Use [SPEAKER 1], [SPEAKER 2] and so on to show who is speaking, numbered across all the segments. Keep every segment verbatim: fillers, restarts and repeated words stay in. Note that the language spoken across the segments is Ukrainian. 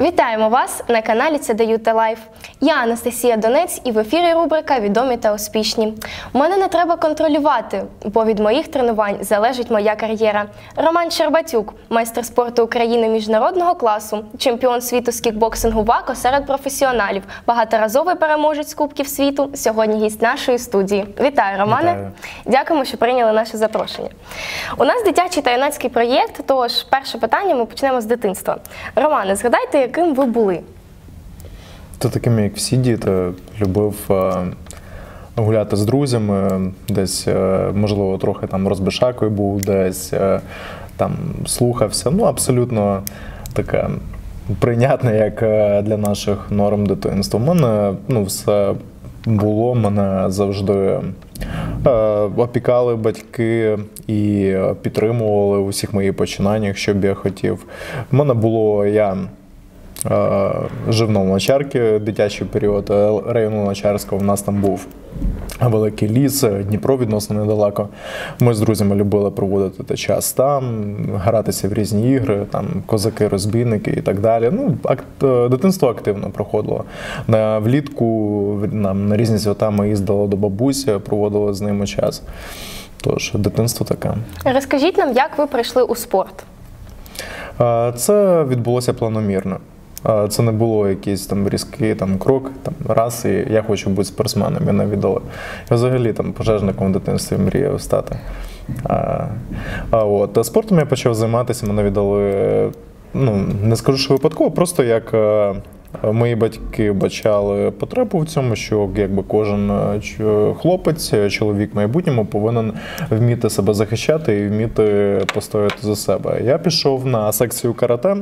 [SPEAKER 1] Вітаємо вас на каналі Це Даю Та Лайф. Я Анастасія Донець і в ефірі рубрика «Відомі та успішні». Мене не треба контролювати, бо від моїх тренувань залежить моя кар'єра. Роман Щербатюк, майстер спорту України міжнародного класу, чемпіон світу з кікбоксингу ВАКО серед професіоналів, багаторазовий переможець Кубків світу, сьогодні гість нашої студії. Вітаю, Романе.
[SPEAKER 2] Вітаю.
[SPEAKER 1] Дякуємо, що прийняли наше запрошення. У нас дитячий та юнацький проєкт, тож перше питання ми почнемо з дитинства. Романе, згадайте, яким ви були?
[SPEAKER 2] Та таким, як всі діти, любив е, гуляти з друзями, десь, е, можливо, трохи там розбишакою був, десь е, там слухався. Ну, абсолютно таке прийнятне, як е, для наших норм дитинства. У мене, ну, все було, мене завжди е, опікали батьки і підтримували у всіх моїх починаннях, що б я хотів. У мене було, я жив в Новомочарці, дитячий період району Новомочарського, у нас там був великий ліс, Дніпро відносно недалеко. Ми з друзями любили проводити час там, гратися в різні ігри, там козаки-розбійники і так далі. Ну, акт, дитинство активно проходило. На влітку нам на різні свята ми їздили до бабусі, проводили з ними час. Тож, дитинство таке.
[SPEAKER 1] Розкажіть нам, як ви прийшли у спорт?
[SPEAKER 2] Це відбулося планомірно. Це не було якийсь там різкий там, крок, там, раз, і я хочу бути спортсменом, мене віддали. Я взагалі там пожежником в дитинстві мріяв стати. А, а от. А спортом я почав займатися, мене віддали, ну, не скажу, що випадково, просто як мої батьки бачали потребу в цьому, що якби кожен хлопець, чоловік в майбутньому повинен вміти себе захищати і вміти постояти за себе. Я пішов на секцію карате,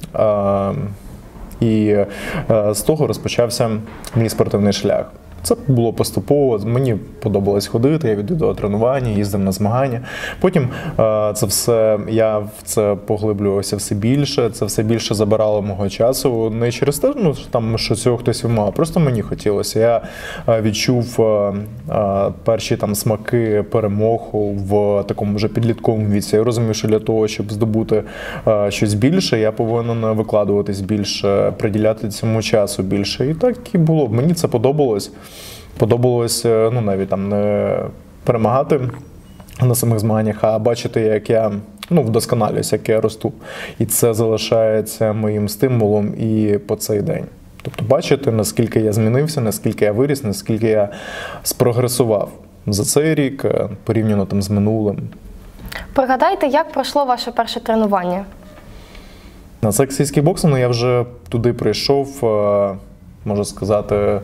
[SPEAKER 2] і з того розпочався мій спортивний шлях. Це було поступово, мені подобалось ходити, я відвідував тренування, їздив на змагання. Потім це все, я в це поглиблювався все більше, це все більше забирало мого часу. Не через те, ну, там, що цього хтось вимагав, просто мені хотілося. Я відчув перші там смаки перемог в такому вже підлітковому віці. Я розумів, що для того, щоб здобути щось більше, я повинен викладуватись більше, приділяти цьому часу більше. І так і було. Мені це подобалось. Подобалось, ну, навіть там не перемагати на самих змаганнях, а бачити, як я, ну, вдосконалююсь, як я росту. І це залишається моїм стимулом і по цей день. Тобто бачити, наскільки я змінився, наскільки я виріс, наскільки я спрогресував за цей рік, порівняно там з минулим.
[SPEAKER 1] Пригадайте, як пройшло ваше перше тренування?
[SPEAKER 2] На секції з кікбоксингу я вже туди прийшов, можу сказати,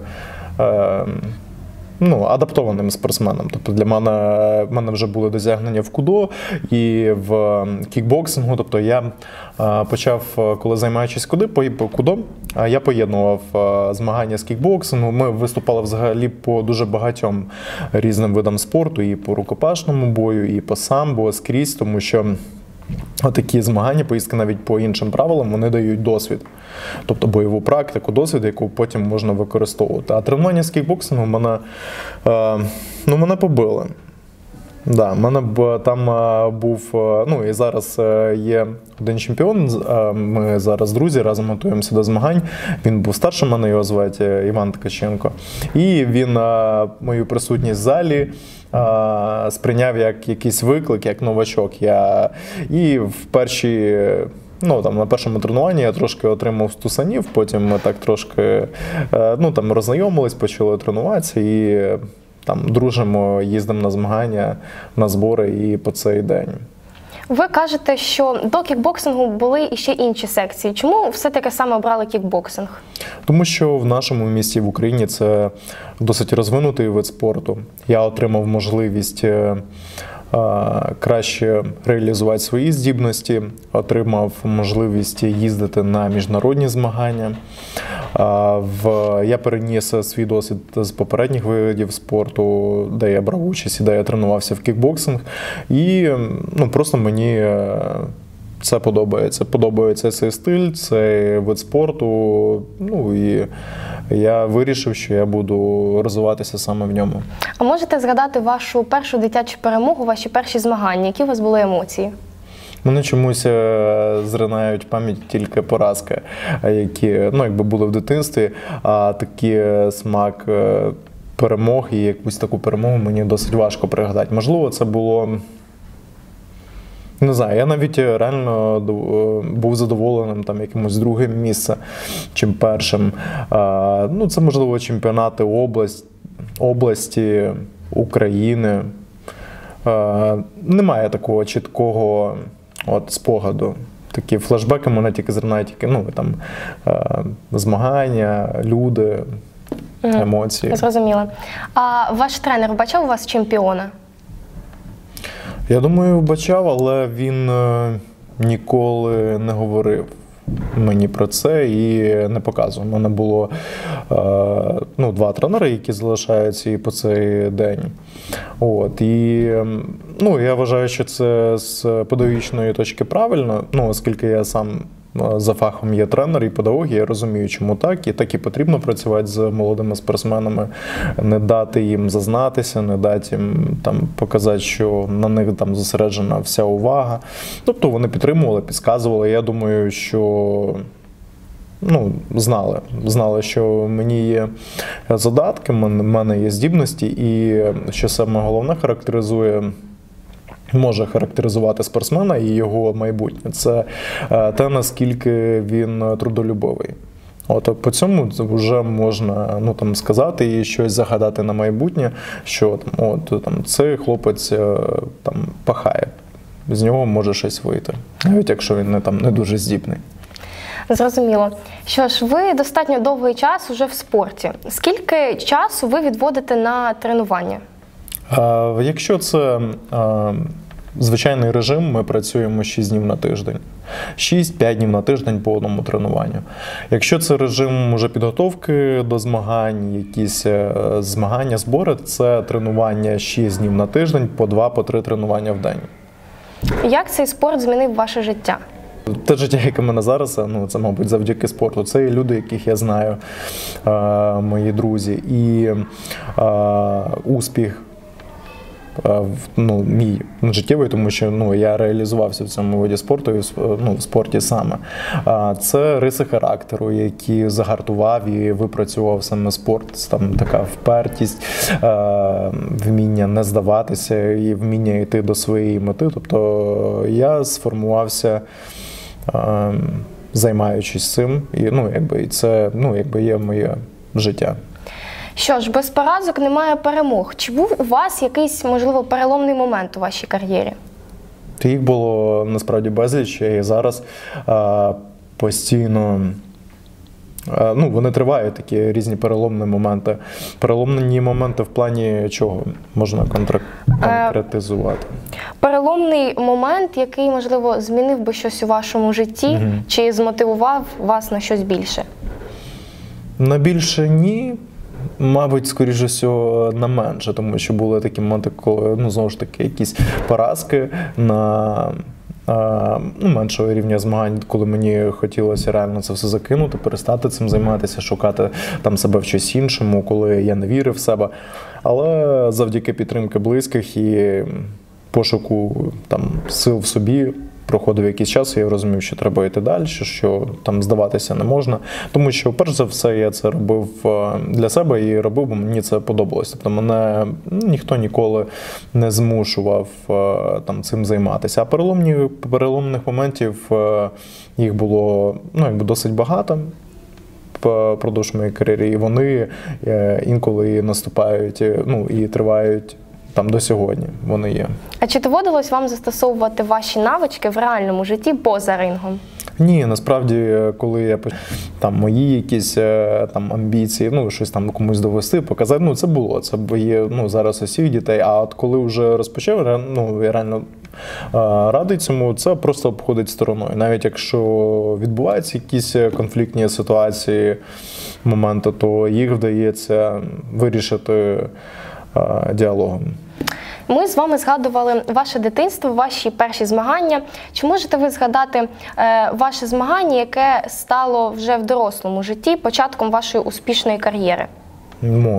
[SPEAKER 2] ну, адаптованим спортсменом. Тобто для мене, в мене вже були досягнення в кудо і в кікбоксингу. Тобто я почав, коли займаючись кудо, я поєднував змагання з кікбоксингу. Ми виступали взагалі по дуже багатьом різним видам спорту, і по рукопашному бою, і по самбо, скрізь, тому що такі змагання, поїздки навіть по іншим правилам, вони дають досвід. Тобто бойову практику, досвід, яку потім можна використовувати. А тренування з кікбоксингу мене, ну, мене побили. Да, мене там був, ну, і зараз є один чемпіон, ми зараз друзі, разом готуємося до змагань. Він був старшим мене, його звати Іван Ткаченко. І він мою присутність в залі сприйняв як якийсь виклик, як новачок. Я і в перші, ну, там, на першому тренуванні я трошки отримав стусанів, потім ми так трошки, ну, там, роззнайомились, почали тренуватися і там дружимо, їздимо на змагання, на збори і по цей день.
[SPEAKER 1] Ви кажете, що до кікбоксингу були іще інші секції. Чому все-таки саме обрали кікбоксинг?
[SPEAKER 2] Тому що в нашому місті, в Україні, це досить розвинутий вид спорту. Я отримав можливість краще реалізувати свої здібності, отримав можливість їздити на міжнародні змагання. Я переніс свій досвід з попередніх видів спорту, де я брав участь і де я тренувався в кікбоксинг. І, ну, просто мені це подобається. Подобається цей стиль, цей вид спорту. Ну, і я вирішив, що я буду розвиватися саме в ньому.
[SPEAKER 1] А можете згадати вашу першу дитячу перемогу, ваші перші змагання? Які у вас були емоції?
[SPEAKER 2] Мене чомусь е, зринають в пам'ять тільки поразки, е, які, ну, якби були в дитинстві, а такі смак е, перемог і якусь таку перемогу мені досить важко пригадати. Можливо, це було, не знаю, я навіть реально е, був задоволеним там якимось другим місцем, чим першим. Е, ну, це, можливо, чемпіонати область, області, України. Е, немає такого чіткого от, спогаду. Такі флешбеки мене тільки зринають, тільки, ну, там, е, змагання, люди, емоції.
[SPEAKER 1] Зрозуміло. А ваш тренер вбачав у вас чемпіона?
[SPEAKER 2] Я думаю, вбачав, але він е, ніколи не говорив мені про це і не показував. У мене було е, ну, два тренери, які залишаються і по цей день. От, і ну, я вважаю, що це з педагогічної точки правильно, ну, оскільки я сам за фахом є тренер і педагог, я розумію, чому так, і так і потрібно працювати з молодими спортсменами, не дати їм зазнатися, не дати їм там показати, що на них там зосереджена вся увага. Тобто вони підтримували, підказували. Я думаю, що ну, знали, знали, що мені є задатки, в мене є здібності, і що саме головне характеризує може характеризувати спортсмена і його майбутнє. Це те, наскільки він трудолюбивий. От по цьому вже можна, ну, там, сказати і щось загадати на майбутнє, що там, от, там, цей хлопець там, пахає, з нього може щось вийти, навіть якщо він не, там, не дуже здібний.
[SPEAKER 1] Зрозуміло. Що ж, ви достатньо довгий час уже в спорті. Скільки часу ви відводите на тренування?
[SPEAKER 2] Якщо це звичайний режим, ми працюємо шість днів на тиждень. шість-п'ять днів на тиждень по одному тренуванню. Якщо це режим уже підготовки до змагань, якісь змагання, збори, це тренування шість днів на тиждень, по два-по три тренування в день.
[SPEAKER 1] Як цей спорт змінив ваше життя?
[SPEAKER 2] Те життя, яке в мене зараз, ну, це, мабуть, завдяки спорту. Це і люди, яких я знаю, мої друзі. І успіх, ну, мій життєвий, тому що, ну, я реалізувався в цьому виді спорту, ну, в спорті саме. Це риси характеру, які загартував і випрацював саме спорт. Там така впертість, вміння не здаватися і вміння йти до своєї мети. Тобто я сформувався, займаючись цим, і, ну, якби, і це, ну, якби є моє життя.
[SPEAKER 1] Що ж, без поразок немає перемог. Чи був у вас якийсь, можливо, переломний момент у вашій кар'єрі?
[SPEAKER 2] Їх було насправді безліч, і зараз а, постійно, а, ну, вони тривають, такі різні переломні моменти. Переломні моменти в плані чого можна контр... конкретизувати?
[SPEAKER 1] Переломний момент, який, можливо, змінив би щось у вашому житті, угу. Чи змотивував вас на щось більше?
[SPEAKER 2] На більше ні. Мабуть, скоріше всього, на менше, тому що були такі моменти, коли, ну, знову ж таки, якісь поразки на а, ну, меншого рівня змагань, коли мені хотілося реально це все закинути, перестати цим займатися, шукати там себе в щось іншому, коли я не вірив в себе. Але завдяки підтримки близьких і пошуку там сил в собі, проходив якийсь час, і я розумів, що треба йти далі, що там здаватися не можна. Тому що, перш за все, я це робив для себе і робив, бо мені це подобалось. Тобто мене ніхто ніколи не змушував там цим займатися. А переломні, переломних моментів їх було, ну, якби досить багато впродовж моєї кар'єри, і вони інколи наступають, ну, і тривають там до сьогодні, вони є.
[SPEAKER 1] А чи доводилось вам застосовувати ваші навички в реальному житті поза рингом?
[SPEAKER 2] Ні, насправді, коли я там мої якісь там амбіції, ну, щось там комусь довести, показати, ну, це було, це є, ну, зараз усіх дітей, а от коли вже розпочав, ну, я реально радий цьому, це просто обходить стороною. Навіть якщо відбуваються якісь конфліктні ситуації, моменти, то їх вдається вирішити діалогом.
[SPEAKER 1] Ми з вами згадували ваше дитинство, ваші перші змагання. Чи можете ви згадати е, ваше змагання, яке стало вже в дорослому житті початком вашої успішної кар'єри?
[SPEAKER 2] Можу.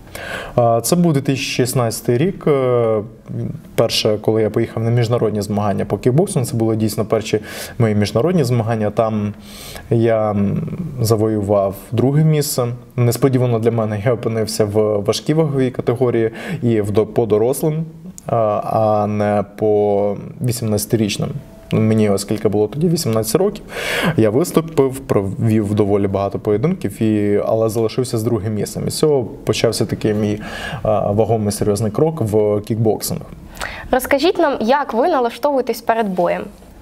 [SPEAKER 2] Це був дві тисячі шістнадцятий рік. Перше, коли я поїхав на міжнародні змагання по кікбоксингу, це були дійсно перші мої міжнародні змагання. Там я завоював друге місце. Несподівано для мене я опинився в важкій ваговій категорії і по дорослим, а не по вісімнадцятирічним. Мені, оскільки було тоді вісімнадцять років, я виступив, провів доволі багато поєдинків, і, але залишився з другим місцем. І з цього почався такий мій а, вагомий серйозний крок в кікбоксинг.
[SPEAKER 1] Розкажіть нам, як ви налаштовуєтесь перед боєм?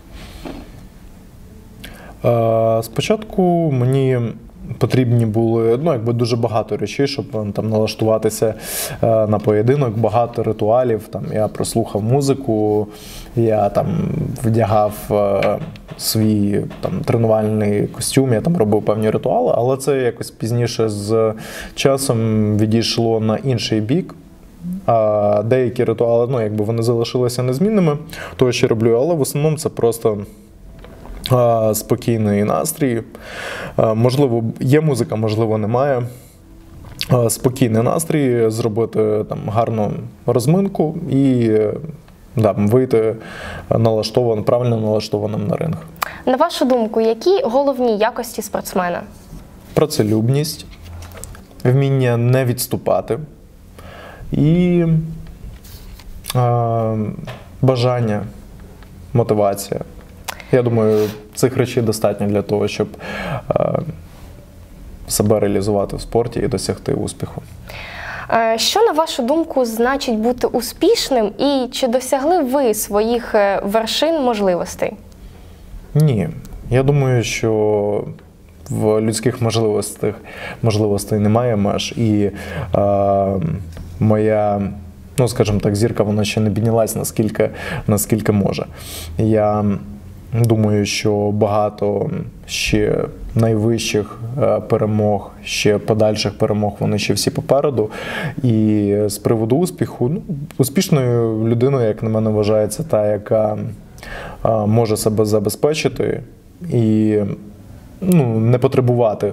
[SPEAKER 2] А, спочатку мені потрібні були, ну, якби дуже багато речей, щоб там налаштуватися е, на поєдинок, багато ритуалів. Там я прослухав музику, я там вдягав е, свій там тренувальний костюм, я там робив певні ритуали, але це якось пізніше з часом відійшло на інший бік. А деякі ритуали, ну, якби вони залишилися незмінними, того, що роблю, але в основному це просто спокійний настрій. Можливо, є музика, можливо, немає. Спокійний настрій, зробити там гарну розминку і да, вийти налаштованим, правильно налаштованим на ринг.
[SPEAKER 1] На вашу думку, які головні якості спортсмена?
[SPEAKER 2] Працелюбність, вміння не відступати і е, бажання, мотивація. Я думаю, цих речей достатньо для того, щоб е, себе реалізувати в спорті і досягти успіху.
[SPEAKER 1] Що, на вашу думку, значить бути успішним і чи досягли ви своїх вершин можливостей?
[SPEAKER 2] Ні. Я думаю, що в людських можливостях можливостей немає меж. І е, моя, ну, скажімо так, зірка, вона ще не піднялась наскільки, наскільки може. Я думаю, що багато ще найвищих перемог, ще подальших перемог, вони ще всі попереду. І з приводу успіху, ну, успішною людиною, як на мене, вважається та, яка може себе забезпечити і, ну, не потребувати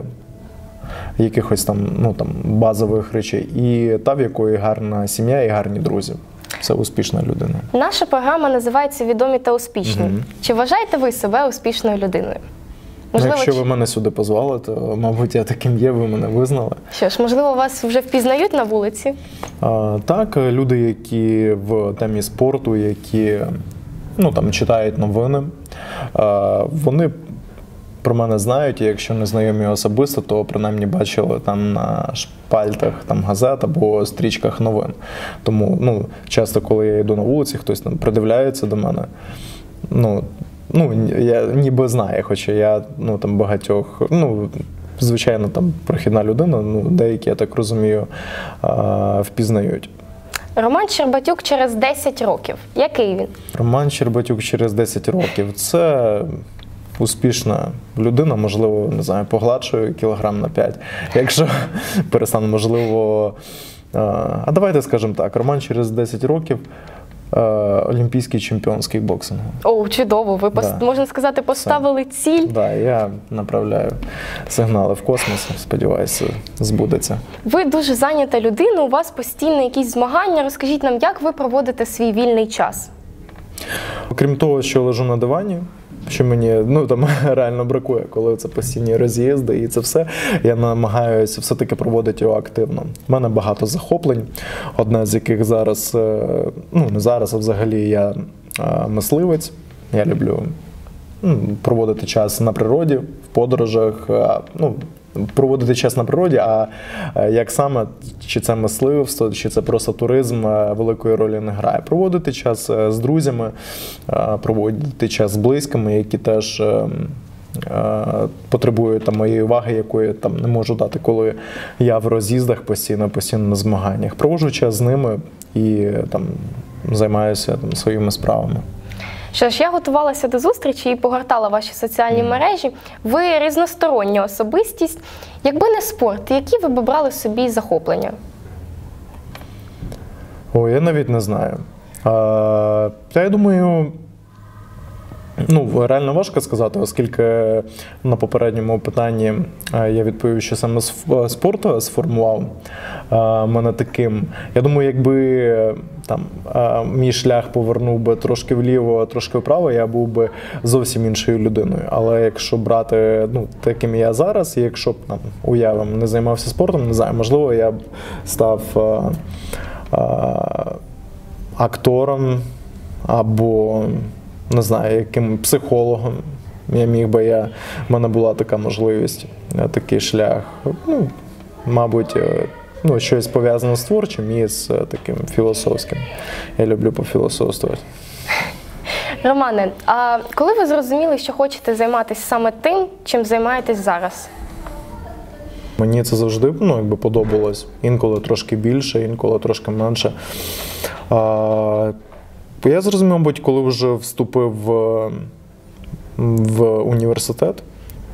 [SPEAKER 2] якихось там, ну, там базових речей. І та, в якої гарна сім'я і гарні друзі. Це успішна людина.
[SPEAKER 1] Наша програма називається «Відомі та успішні». Угу. Чи вважаєте ви себе успішною людиною?
[SPEAKER 2] Можливо, якщо ви мене сюди позвали, то, мабуть, я таким є, ви мене визнали.
[SPEAKER 1] Що ж, можливо, вас вже впізнають на вулиці?
[SPEAKER 2] А, так, люди, які в темі спорту, які, ну, там, читають новини, а, вони про мене знають, і якщо не знайомі особисто, то принаймні бачили там на шпальтах там, газет або стрічках новин. Тому, ну, часто, коли я йду на вулиці, хтось там придивляється до мене, ну, ну я ніби знаю, хоча я, ну, там багатьох, ну, звичайно, там прохідна людина, ну, деякі, я так розумію, впізнають.
[SPEAKER 1] Роман Щербатюк через десять років. Який він?
[SPEAKER 2] Роман Щербатюк через десять років. Це успішна людина, можливо, не знаю, погладшую кілограм на п'ять. Якщо перестану, можливо... А давайте скажемо так, Роман через десять років олімпійський чемпіон з кікбоксингу.
[SPEAKER 1] О, чудово! Ви, да. можна сказати, поставили ціль? Так,
[SPEAKER 2] да, я направляю сигнали в космос, сподіваюся, збудеться.
[SPEAKER 1] Ви дуже зайнята людина, у вас постійно якісь змагання. Розкажіть нам, як ви проводите свій вільний час?
[SPEAKER 2] Окрім того, що лежу на дивані, що мені, ну, там реально бракує, коли це постійні роз'їзди і це все, я намагаюся все-таки проводити його активно. У мене багато захоплень, одне з яких зараз, ну, не зараз, а взагалі я мисливець. Я люблю, ну, проводити час на природі, в подорожах, ну, проводити час на природі, а як саме, чи це мисливство, чи це просто туризм, великої ролі не грає. Проводити час з друзями, проводити час з близькими, які теж потребують там моєї уваги, якої там не можу дати, коли я в роз'їздах постійно, постійно на змаганнях. Проводжу час з ними і там займаюся там своїми справами.
[SPEAKER 1] Що ж, я готувалася до зустрічі і погортала ваші соціальні mm. мережі. Ви різностороння особистість. Якби не спорт, які ви б обрали собі захоплення?
[SPEAKER 2] О, я навіть не знаю. А, я думаю, Ну, реально важко сказати, оскільки на попередньому питанні я відповів, що саме спорт сформував мене таким. Я думаю, якби там мій шлях повернув би трошки вліво, трошки вправо, я був би зовсім іншою людиною. Але якщо брати, ну, таким я зараз, і якщо б, там, уявимо, не займався спортом, не знаю, можливо, я б став а, а, актором або, не знаю, яким психологом. Я міг би, я, в мене була така можливість, такий шлях. Ну, мабуть, ну, щось пов'язане з творчим і з таким філософським. Я люблю пофілософствувати.
[SPEAKER 1] Романе, а коли ви зрозуміли, що хочете займатися саме тим, чим займаєтесь зараз?
[SPEAKER 2] Мені це завжди, ну, якби подобалось. Інколи трошки більше, інколи трошки менше. А, я зрозумів, мабуть, коли вже вступив в, в університет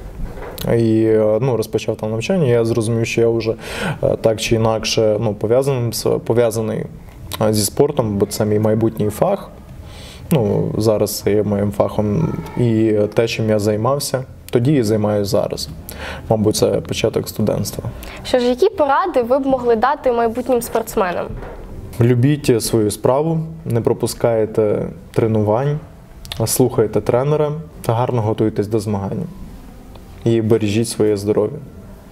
[SPEAKER 2] і, ну, розпочав там навчання, я зрозумів, що я вже так чи інакше, ну, пов'язаний, пов'язаний зі спортом, бо це мій майбутній фах. Ну, зараз це є моїм фахом. І те, чим я займався, тоді і займаюся зараз. Мабуть, це початок студентства.
[SPEAKER 1] Що ж, які поради ви б могли дати майбутнім спортсменам?
[SPEAKER 2] Любіть свою справу, не пропускайте тренувань, слухайте тренера та гарно готуйтесь до змагань. І бережіть своє здоров'я.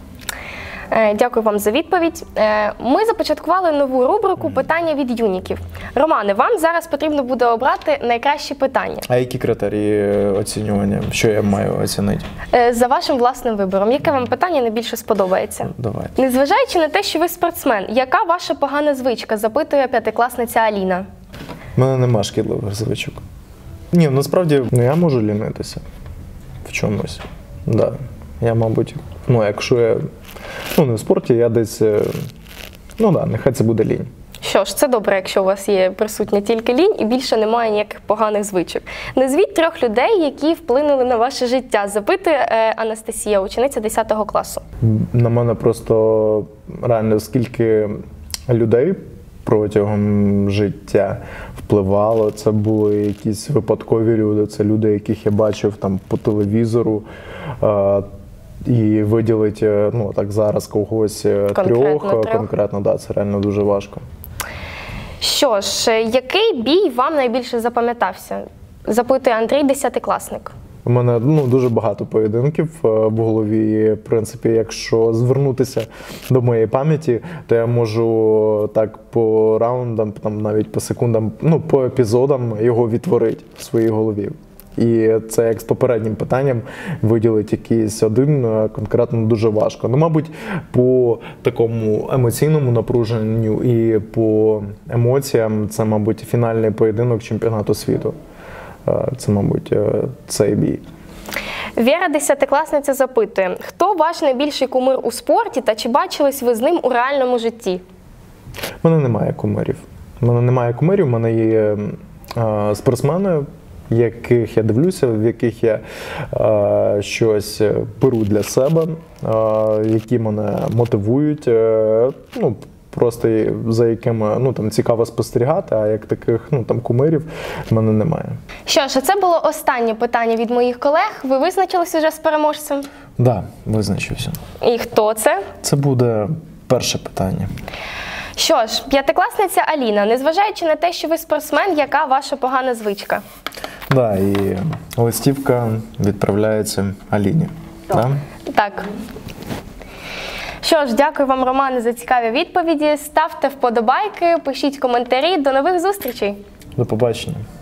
[SPEAKER 1] Дякую вам за відповідь. Ми започаткували нову рубрику «Питання від юніків». Романе, вам зараз потрібно буде обрати найкращі питання.
[SPEAKER 2] А які критерії оцінювання? Що я маю оцінити?
[SPEAKER 1] За вашим власним вибором. Яке вам питання найбільше сподобається?
[SPEAKER 2] Давайте.
[SPEAKER 1] Незважаючи на те, що ви спортсмен, яка ваша погана звичка? Запитує п'ятикласниця Аліна.
[SPEAKER 2] У мене нема шкідливих звичок. Ні, насправді, ну, я можу лінитися в чомусь. Да. Я, мабуть, ну, якщо я, ну, не в спорті, я десь, ну, да, нехай це буде лінь.
[SPEAKER 1] Що ж, це добре, якщо у вас є присутня тільки лінь і більше немає ніяких поганих звичок. Назвіть трьох людей, які вплинули на ваше життя, запитує Анастасія, учениця десятого класу.
[SPEAKER 2] На мене просто реально скільки людей протягом життя впливало. Це були якісь випадкові люди, це люди, яких я бачив там по телевізору. І виділити, ну, так зараз когось
[SPEAKER 1] конкретно
[SPEAKER 2] трьох,
[SPEAKER 1] трьох,
[SPEAKER 2] конкретно, да, це реально дуже важко.
[SPEAKER 1] Що ж, який бій вам найбільше запам'ятався? Запитує Андрій, десятикласник.
[SPEAKER 2] У мене, ну, дуже багато поєдинків в голові. В принципі, якщо звернутися до моєї пам'яті, то я можу так по раундам, там навіть по секундам, ну, по епізодам його відтворити в своїй голові. І це як з попереднім питанням виділити якийсь один конкретно дуже важко. Ну, мабуть, по такому емоційному напруженню і по емоціям це, мабуть, фінальний поєдинок чемпіонату світу. Це, мабуть, цей бій.
[SPEAKER 1] Віра, десятикласниця, запитує, хто ваш найбільший кумир у спорті та чи бачились ви з ним у реальному житті?
[SPEAKER 2] У мене немає кумирів. У мене немає кумирів, у мене є а, спортсмени, яких я дивлюся, в яких я а, щось беру для себе, а, які мене мотивують, а, ну, просто за якими, ну, там, цікаво спостерігати, а як таких, ну, там, кумирів в мене немає.
[SPEAKER 1] Що ж, це було останнє питання від моїх колег. Ви визначилися вже з переможцем?
[SPEAKER 2] Так, да, визначився.
[SPEAKER 1] І хто це?
[SPEAKER 2] Це буде перше питання.
[SPEAKER 1] Що ж, п'ятикласниця Аліна, незважаючи на те, що ви спортсмен, яка ваша погана звичка?
[SPEAKER 2] Так, да, і листівка відправляється Аліні. Да?
[SPEAKER 1] Так. Що ж, дякую вам, Романе, за цікаві відповіді. Ставте вподобайки, пишіть коментарі. До нових зустрічей!
[SPEAKER 2] До побачення.